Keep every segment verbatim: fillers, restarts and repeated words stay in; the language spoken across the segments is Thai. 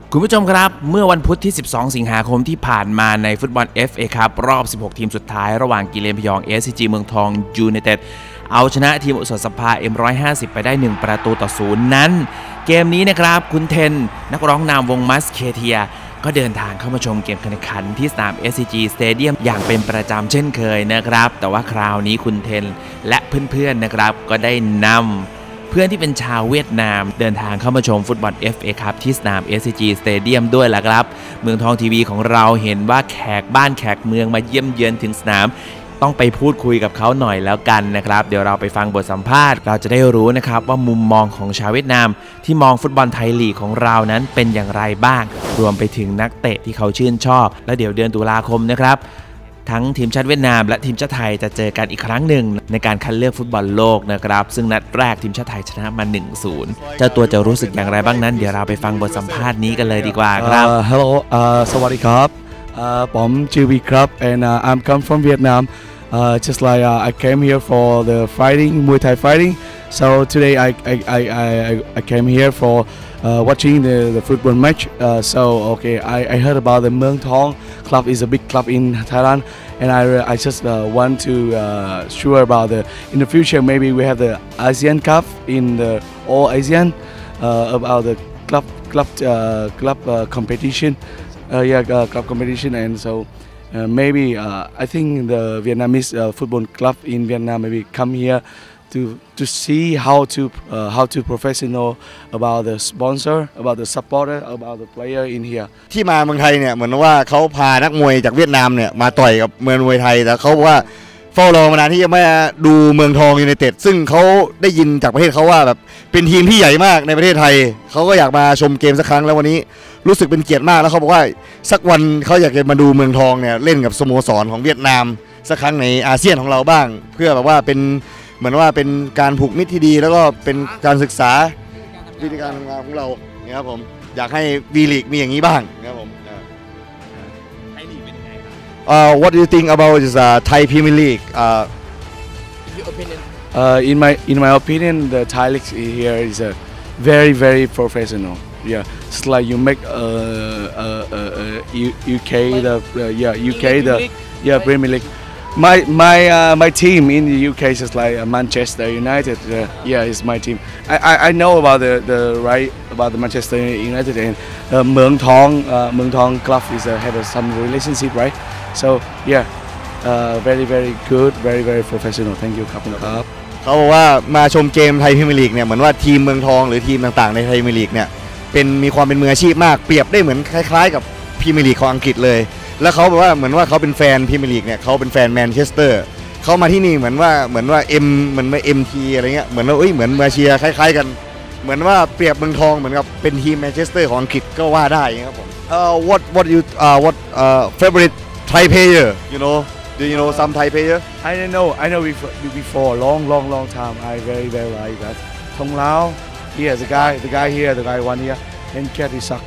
คุณผู้ชมครับเมื่อวันพุธที่สิบสองสิงหาคมที่ผ่านมาในฟุตบอล เอฟ เอ คัพรอบสิบหกทีมสุดท้ายระหว่างกิเลนพยอง เอส ซี จี เมืองทองยูไนเต็ดเอาชนะทีมอุสสภา เอ็ม หนึ่งร้อยห้าสิบ ไปได้หนึ่งประตูต่อศูนย์นั้นเกมนี้นะครับคุณเทนนักร้องนำวงมัสเคเทียก็เดินทางเข้ามาชมเกมการแข่งขันที่สนาม เอส ซี จี Stadium อย่างเป็นประจำเช่นเคยนะครับแต่ว่าคราวนี้คุณเทนและเพื่อนๆนะครับก็ได้นำเพื่อนที่เป็นชาวเวียดนามเดินทางเข้ามาชมฟุตบอล เอฟ เอ คัพที่สนาม เอส ซี จี Stadium ด้วยล่ะครับเมืองทองทีวีของเราเห็นว่าแขกบ้านแขกเมืองมาเยี่ยมเยือนถึงสนามต้องไปพูดคุยกับเขาหน่อยแล้วกันนะครับเดี๋ยวเราไปฟังบทสัมภาษณ์เราจะได้รู้นะครับว่ามุมมองของชาวเวียดนามที่มองฟุตบอลไทยลีกของเรานั้นเป็นอย่างไรบ้างรวมไปถึงนักเตะที่เขาชื่นชอบและเดี๋ยวเดือนตุลาคมนะครับทั้งทีมชาติเวียดนามและทีมชาติไทยจะเจอกันอีกครั้งหนึ่งในการคัดเลือกฟุตบอลโลกนะครับซึ่งนัดแรกทีมชาติไทยชนะมา หนึ่งศูนย์ เจ้าตัวจะรู้สึกอย่างไรบ้างนั้นเดี๋ยวเราไปฟังบทสัมภาษณ์นี้กันเลยดีกว่าครับ Hello สวัสดีครับผมชื่อวีครับ and uh, I'm come from Vietnam uh, just like uh, I came here for the fighting Muay Thai fighting so today I I I I, I came here for uh, watching the the football match uh, so okay I I heard about the Muang Thong club is a big club in Thailand and I I just uh, want to uh, sure about the in the future maybe we have the ASEAN Cup in the all ASEAN uh, about the club club uh, club uh, competition uh, yeah uh, club competition and so uh, maybe uh, I think the Vietnamese uh, football club in Vietnam maybe come here to to see how to uh, how to professional about the sponsor about the supporter about the player in here ที่มาเมืองไทยเนี่ยเหมือนว่าเขาพานักมวยจากเวียดนามเนี่ยมาต่อยกับเมืองมวยไทยแต่เขาบอกว่าเฝ้ารอมานานที่จะมาดูเมืองทองยูไนเต็ดซึ่งเขาได้ยินจากประเทศเขาว่าแบบเป็นทีมที่ใหญ่มากในประเทศไทยเขาก็อยากมาชมเกมสักครั้งแล้ววันนี้รู้สึกเป็นเกียรติมากแล้วเขาบอกว่าสักวันเขาอยากจะมาดูเมืองทองเนี่ยเล่นกับสโมสรของเวียดนามสักครั้งในอาเซียนของเราบ้างเพื่อแบบว่าเป็นเหมือนว่าเป็นการผูกมิตรที่ดีแล้วก็เป็นการศึกษาวิธีการทำงานของเราเนี่ยครับผมอยากให้วีลีกมีอย่างนี้บ้างนะครับผมไทยลีกเป็นยังไงครับ What do you think about this uh, Thai Premier League uh, Your opinion uh, in my in my opinion the Thai league here is a very very professional yeah it's like you make uh, uh, uh, uh, UK the uh, yeah UK the yeah Premier League My my uh, my team in the U K is just like uh, Manchester United. Uh, yeah, it's my team. I, I I know about the the right about the Manchester United and uh, Muang Thong uh, Muang Thong club is uh, have uh, some relationship, right? So yeah, uh, very very good, very very professional. Thank you ครับครับเขาบอกว่ามาชมเกมไทยพรีเมียร์ลีกเนี่ยเหมือนว่าทีมเมืองทองหรือทีมต่างๆในไทยพรีเมียร์ลีกเนี่ยเป็นมีความเป็นมืออาชีพมากเปรียบได้เหมือนคล้ายๆกับพรีเมียร์ลีกของอังกฤษเลยแล้วเขาบอกว่าเหมือนว่าเขาเป็นแฟนพรีเมียร์ลีกเนี่ยเขาเป็นแฟนแมนเชสเตอร์เขามาที่นี่เหมือนว่าเหมือนว่าเอ็มเหมือนว่าเอ็มทีอะไรเงี้ยเหมือนว่าเอ้ยเหมือนมาเชียร์คล้ายๆกันเหมือนว่าเปรียบเมืองทองเหมือนกับเป็นทีมแมนเชสเตอร์ของอังกฤษก็ว่าได้ครับผม uh, what what you uh, what uh, favorite Thai player you know do you know some Thai player I don't know I know before before long long long time I very very like that Thong Lao here the guy the guy here the guy one here and Katisak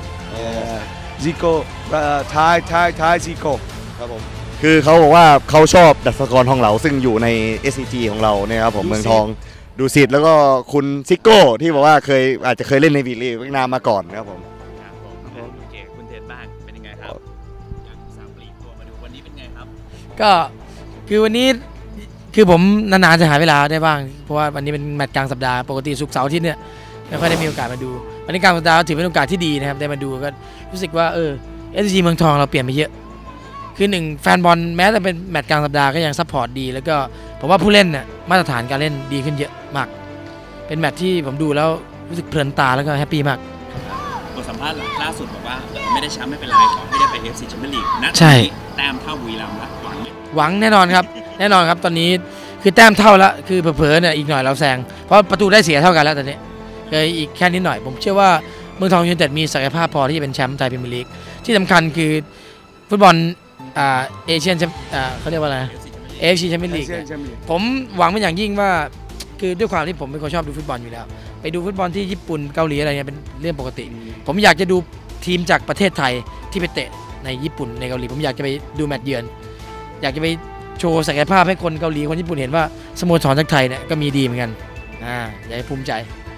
Zico Thai Thai Thai Zico ครับผมคือเขาบอกว่าเขาชอบดัชกรทองเหลาซึ่งอยู่ใน เอส ซี จี ของเราเนี่ยครับผมเมืองทองดูสิทธิ์แล้วก็คุณซิโก้ที่บอกว่าเคยอาจจะเคยเล่นในวีลีกเวียดนามมาก่อนนะครับผมครับผมโอเคคุณเทนบ้างเป็นยังไงครับจากสามลีกตัวมาดูวันนี้เป็นไงครับก็คือวันนี้คือผมนานๆจะหาเวลาได้บ้างเพราะว่าวันนี้เป็นแมตช์กลางสัปดาห์ปกติศุกร์เสาร์อาทิตย์เนี่ยไม่ค่อยได้มีโอกาสมาดูวันนี้กลางสัปดาห์ถือเป็นโอกาสที่ดีนะครับได้มาดูก็รู้สึกว่าเออ เอส ซี จี เมืองทองเราเปลี่ยนไปเยอะคือหนึ่งแฟนบอลแม้แต่เป็นแมตช์กลางสัปดาห์ก็ยังซัพพอร์ตดีแล้วก็ผมว่าผู้เล่นน่ะมาตรฐานการเล่นดีขึ้นเยอะมากเป็นแมตช์ที่ผมดูแล้วรู้สึกเพลินตาแล้วก็แฮปปี้มากบทสัมภาษณ์ล่าสุดบอกว่าไม่ได้แชมป์ไม่เป็นไรขอให้ได้ไป เอฟ ซี แชมเปี้ยนลีกนะใช่แต้มเท่าบุรีรัมย์ละหวังหวังแน่นอนครับแน่นอนครับตอนนี้คือแต้มเท่าแล้วคือเผลอๆเนี่ยอีกหน่อยเราแซงเพราะประตูได้เสียเท่ากันแล้วตอนนี้เลยอีกแค่นิดหน่อยผมเชื่อว่าเมืองทองยูไนเต็ดมีศักยภาพพอที่จะเป็นแชมป์ไทยพรีเมียร์ลีกที่สำคัญคือฟุตบอลอ่าเอเชียนอ่าเขาเรียกว่าอะไรเอฟซีแชมเปี้ยนลีกผมหวังเป็นอย่างยิ่งว่าคือด้วยความที่ผมเป็นคนชอบดูฟุตบอลอยู่แล้วไปดูฟุตบอลที่ญี่ปุ่นเกาหลีอะไรเงี้ยเป็นเรื่องปกติผมอยากจะดูทีมจากประเทศไทยที่ไปเตะในญี่ปุ่นในเกาหลีผมอยากจะไปดูแมตช์เยือนอยากจะไปโชว์ศักยภาพให้คนเกาหลีคนญี่ปุ่นเห็นว่าสโมสรจากไทยเนี่ยก็มีดีเหมือนกันอ่าอยากให้ภูมิใจ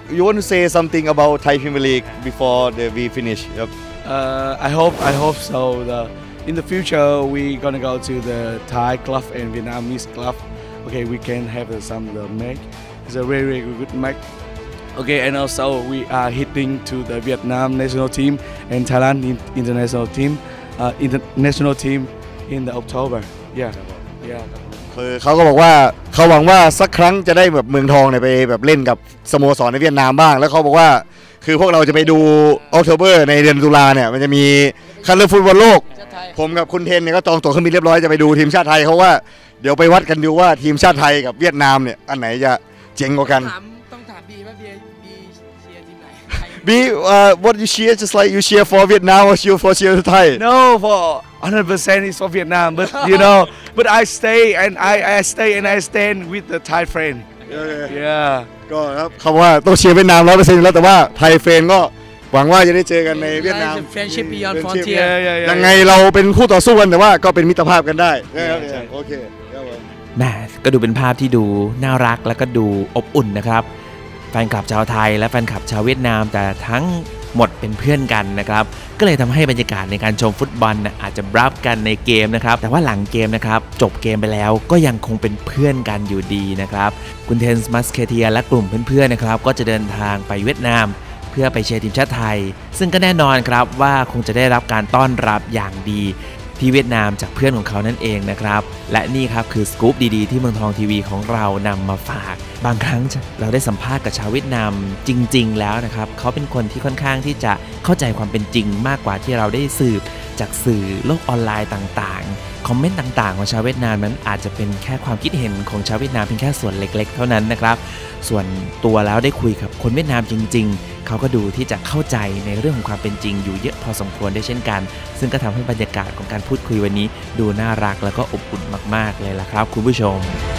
you want to say something about Thai Premier League before the we finish yep. Uh, I hope I hope so. The, in the future, we gonna go to the Thai club and Vietnamese club. Okay, we can have uh, some the match. It's a very very good match. Okay, and also we are hitting to the Vietnam national team and Thailand international team, uh, international team in the October. Yeah, yeah. คือเขาก็บอกว่าเขาหวังว่าสักครั้งจะได้แบบเมืองทองเนี่ยไปแบบเล่นกับสโมสรในเวียดนามบ้างแล้วเขาบอกว่าคือพวกเราจะไปดูออกโทเบอร์ในเดือนตุลาเนี่ยมันจะมีคัดเลือกฟุตบอลโลกผมกับคุณเทนเนี่ยก็จองตั๋วเครื่องบินเรียบร้อยจะไปดูทีมชาติไทยเขาว่าเดี๋ยวไปวัดกันดูว่าทีมชาติไทยกับเวียดนามเนี่ยอันไหนจะเจ๋งกว่ากันต้องถามบีว่าบีบีเชียร์ทีมไหน B uh, what you cheer just like you cheer for Vietnam or cheer for cheer Thai No, for one hundred percent is for Vietnam, but you know, but I stay and I I stay and I stand with the Thai friend. Yeah. ก็ครับคำว่าต้องเชียร์เวียดนามร้อยเปอร์เซ็นต์แล้วแต่ว่าไทยเฟนก็หวังว่าจะได้เจอกันในเวียดนาม Friendship beyond Friendship frontier ยังไงเราเป็นคู่ต่อสู้กันแต่ว่าก็เป็นมิตรภาพกันได้โอเคแหมก็ดูเป็นภาพที่ดูน่ารักแล้วก็ดูอบอุ่นนะครับแฟนคลับชาวไทยและแฟนคลับชาวเวียดนามแต่ทั้งหมดเป็นเพื่อนกันนะครับก็เลยทำให้บรรยากาศในการชมฟุตบอลนะอาจจะบรับกันในเกมนะครับแต่ว่าหลังเกมนะครับจบเกมไปแล้วก็ยังคงเป็นเพื่อนกันอยู่ดีนะครับคุณเทนส์มัสเคเทียและกลุ่มเพื่อนๆนะครับก็จะเดินทางไปเวียดนามเพื่อไปเชียร์ทีมชาติไทยซึ่งก็แน่นอนครับว่าคงจะได้รับการต้อนรับอย่างดีที่เวียดนามจากเพื่อนของเขานั่นเองนะครับและนี่ครับคือสกู๊ปดีๆที่เมืองทองทีวีของเรานำมาฝากบางครั้งเราได้สัมภาษณ์กับชาวเวียดนามจริงๆแล้วนะครับเขาเป็นคนที่ค่อนข้างที่จะเข้าใจความเป็นจริงมากกว่าที่เราได้สืบจากสื่อโลกออนไลน์ต่างๆคอมเมนต์ต่างๆของชาวเวียดนามนั้นอาจจะเป็นแค่ความคิดเห็นของชาวเวียดนามเพียงแค่ส่วนเล็กๆเท่านั้นนะครับส่วนตัวแล้วได้คุยกับคนเวียดนามจริงๆเขาก็ดูที่จะเข้าใจในเรื่องของความเป็นจริงอยู่เยอะพอสมควรได้เช่นกันซึ่งก็ทำให้บรรยากาศของการพูดคุยวันนี้ดูน่ารักแล้วก็อบอุ่นมากๆเลยล่ะครับคุณผู้ชม